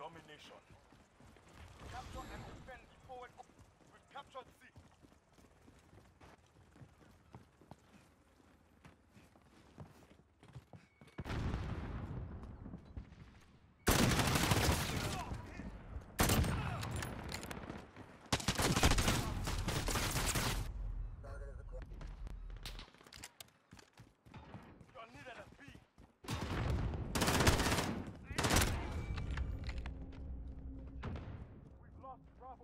domination. Capture and defend the forward. We've captured C. You are needed at B. We've lost Bravo.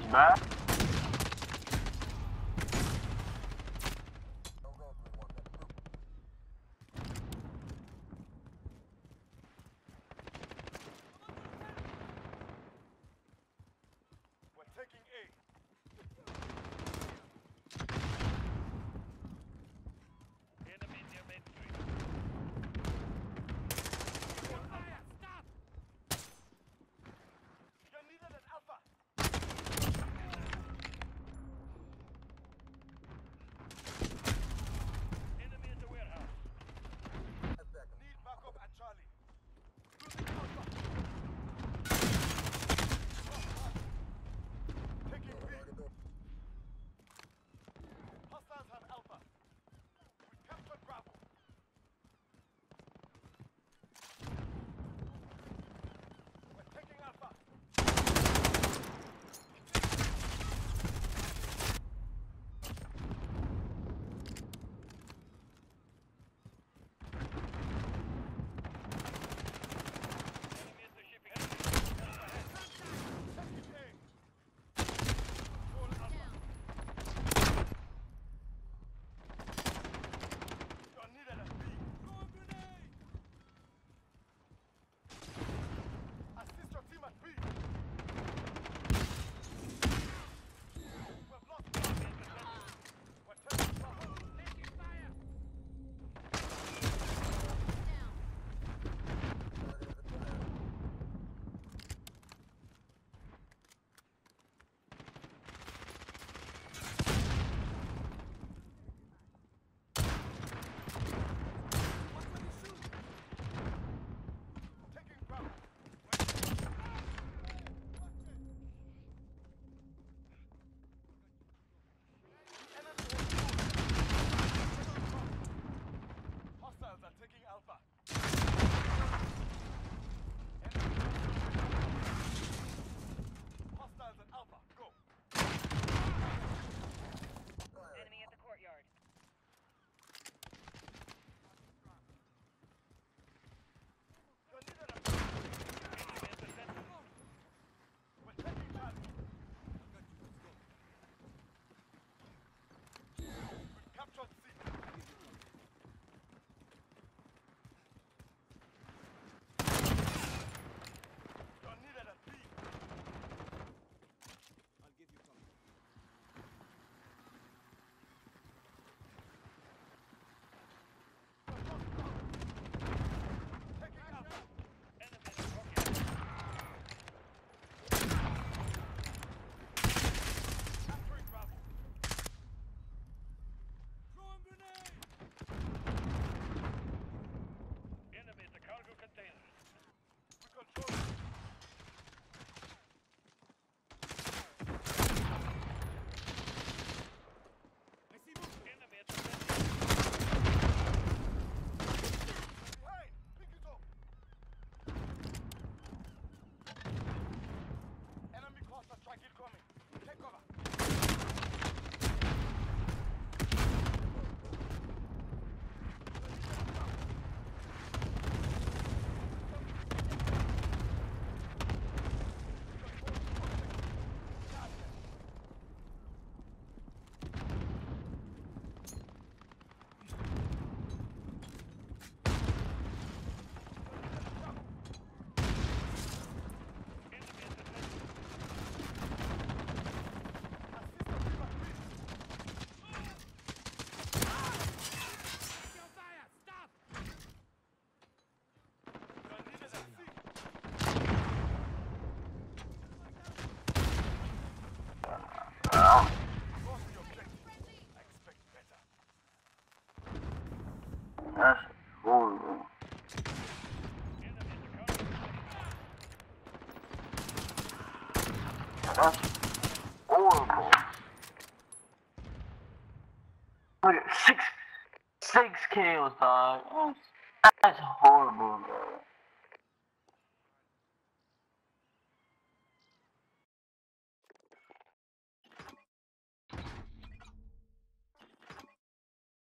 bad. We're taking A. Enemy near Main Street. Fire! Stop! You're needed at Alpha. Enemy at the warehouse. Need backup at Charlie. Losing Alpha. Taking B. Hostiles have Alpha. We captured Bravo. We're taking Alpha. Enemy at the shipping. Taking A. Control Alpha. You're needed at B. Throw a grenade! Assist your team at B. We've lost B. We're taking Bravo. Taking fire! Taking Bravo. Hostiles are taking Alpha. Hostiles at Alpha. Go. Enemy at the courtyard. You're needed at B. Enemy at the center. We're taking Charlie. We've captured C. You're needed at B. I'll give you cover. Taking Alpha. Enemy at the courtyard. Capturing Bravo. Throwing grenade! Enemy at the cargo container. We control it. I see movement. Enemy at the center. Behind. Pick it up. Enemy cluster strike incoming. Take cover. Enemy at the center. That's horrible. Enemy at the cargo container. That's horrible. Look at six kills, dog. That's horrible, bro.